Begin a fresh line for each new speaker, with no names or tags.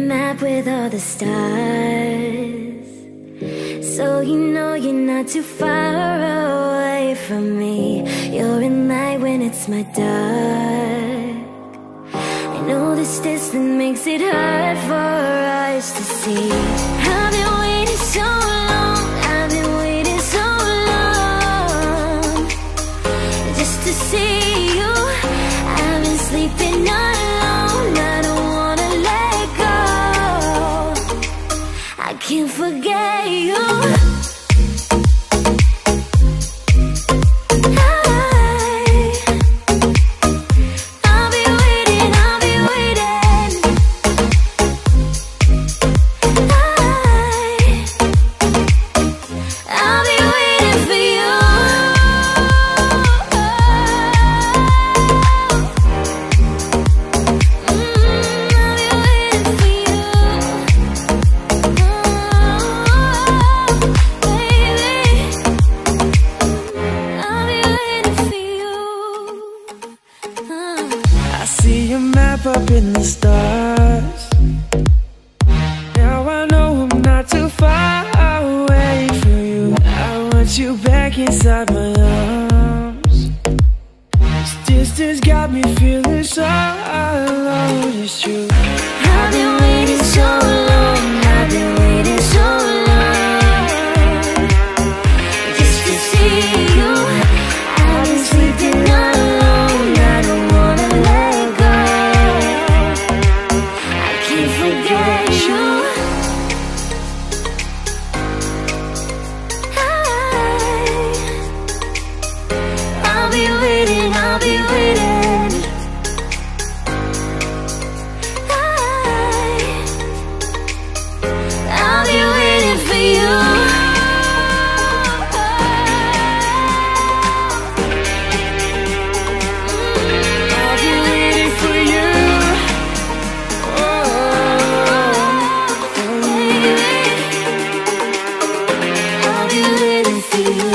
map with all the stars, so you know you're not too far away from me. You're in light when it's my dark. I know this distance makes it hard for us to see. I've been waiting so long, I've been waiting so long, just to see you. I've been sleeping alone, I don't wanna let go. I can't forget you.
Up in the stars, now I know I'm not too far away from you. I want you back inside my arms. This distance got me feeling so alone, it's true.
I've been waiting so long, I've been waiting so long, just to see you. I've been sleeping alone, I don't wanna let go. I can't forget you. I'll be waiting, I'll be waiting. I'll be waiting for you.
I'll be waiting for you.
Baby, I'll be waiting for you.